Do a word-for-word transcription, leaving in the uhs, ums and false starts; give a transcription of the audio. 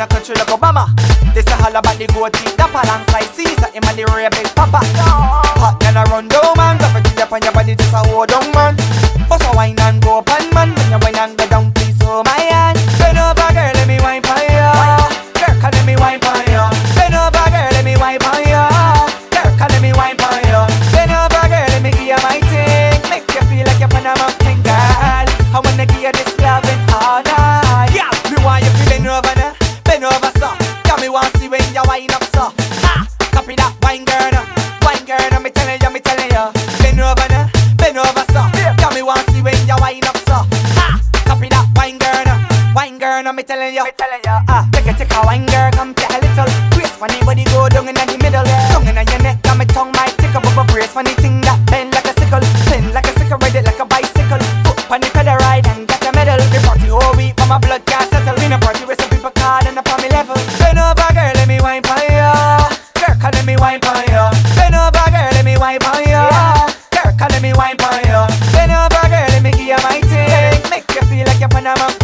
a country like Obama. This a Holla Bak the goatee, dap alongside Caesar, him and the real big papa. Hot girl a run down man, drop it up on your body just a hold on man. Bust a wine and go up on man, when you wine and go down please hold my hand. Bend over girl, let me wine for ya. Girl, can let me wine for ya. Bend over girl, let me wine for ya. Girl, can let me wine for ya. Bend over girl, let me give you my thing. Make you feel like you're Panama king girl. I wanna give you this loving all night. Yeah, me want you to bend over now, bend over so. Yeah, me want see when you wind up so. Ha, copy that wine girl, now. Wine girl, now me telling you, me telling you. Bend over now, bend over so. Yeah, me want see when you wind up so. Ha, copy that wine girl, now. Wine girl, now me telling you, me telling you. Ah, take a take a wine girl, come play a little. Brace funny body go down in the middle. Down in your neck, got my tongue might tick up a brace funny thing that bend like a sickle, bend like a sickle, ride it like a bicycle. Foot on the pedal ride and get a medal. The party whole week, but my blood can't settle. In a party with some people card and up on me level. Bend over girl, let me wine for ya. Girl, can let me wine for ya. Bend over girl, let me wine for ya. Girl, can let me wine for ya. Bend over girl, let me give you my thing. Make you feel like you're Panama.